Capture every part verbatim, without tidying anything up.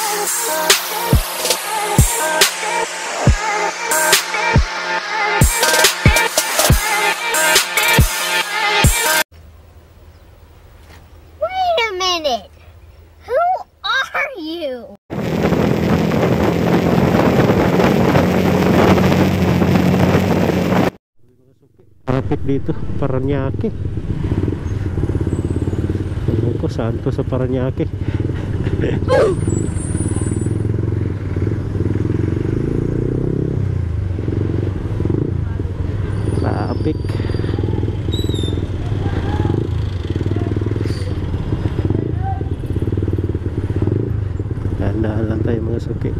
Wait a minute. Who are you? Traffic dito, Paranaque. Ewan ko saan to sa Paranaque. Traffic. Dahan-dahan lang tayo mga suki.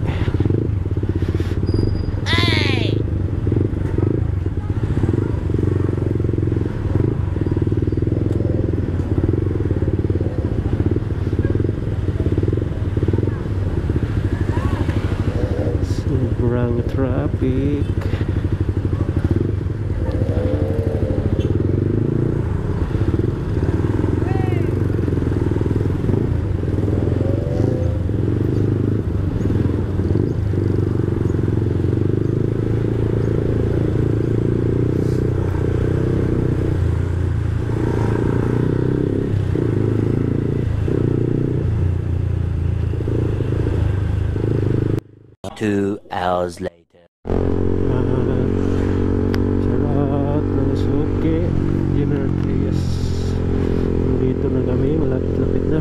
Sobrang traffic. Two hours later. Salat mga suki, General Trias. Dito na kami, malapit-lapit na.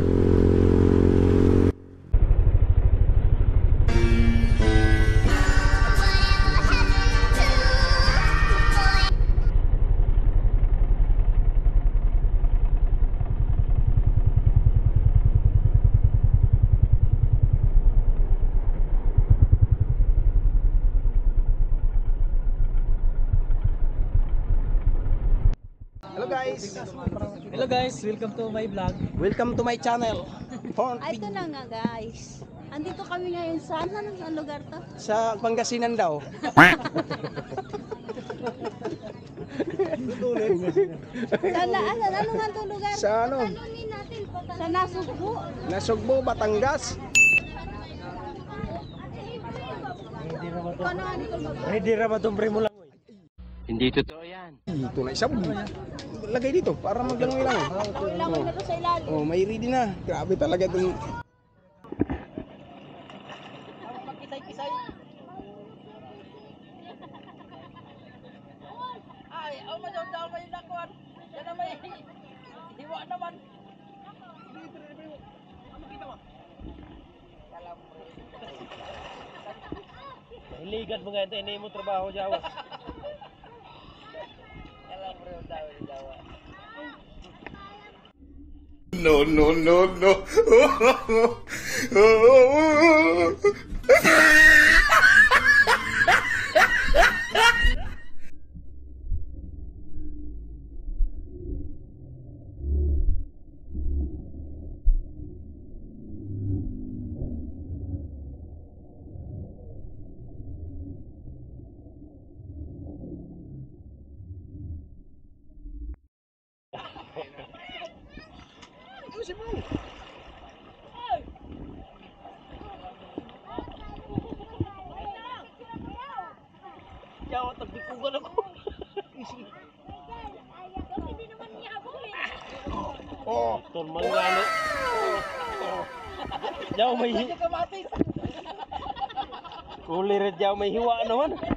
Hello guys! Hello guys, welcome to my vlog. Welcome to my channel. Porn Ay, ito na nga guys. Andito kami ngayon sa ano ang lugar to? sa Pangasinan daw. Sana ano ano nga to lugar? Sa ano? Sa Nasugbo. Nasugbo, Batangas. Ikaw na nga dito mag- Ready ra ba itong primo lang? Hindi totoo yan. Dito na isang. Lagay dito para maglangoy lang. Langoy na to sa ilalim. Oh, may ready na. Grabe talaga itong Pakisay-kisay. Ay, oh madam-dam may nakuan. Yan na may hiwa naman. Ano kita mo? Kalam. Iligan mo nga ito, ini mo trabaho Jawa. Kalam bro, daw Jawa. No, no, no, no. Jawa tagbikugan ako. Oh, Ton manggano. Jawa may Kamatis. kulirit, jawa may hiwa naman.